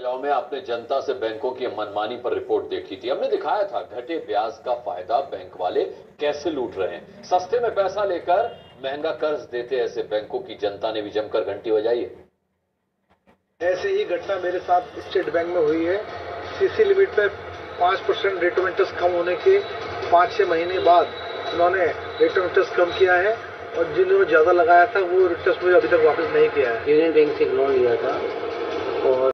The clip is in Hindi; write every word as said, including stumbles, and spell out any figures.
चुनाव में आपने जनता से बैंकों की मनमानी पर रिपोर्ट देखी थी। हमने दिखाया था घटे ब्याज का फायदा बैंक वाले कैसे लूट रहे हैं। सस्ते में पैसा लेकर महंगा कर्ज देते ऐसे बैंकों की जनता ने भी जमकर घंटी बजाई है। ऐसे ही घटना मेरे साथ स्टेट बैंक में हुई है। सीसी लिमिट पे पांच परसेंट रेट ऑफ इंटरेस्ट कम होने के पांच छह महीने बाद उन्होंने रेट ऑफ इंटरेस्ट कम किया है और जिन्होंने ज्यादा लगाया था वो इंटरेस्ट मुझे अभी तक वापस नहीं किया है। यूनियन बैंक से लोन लिया था और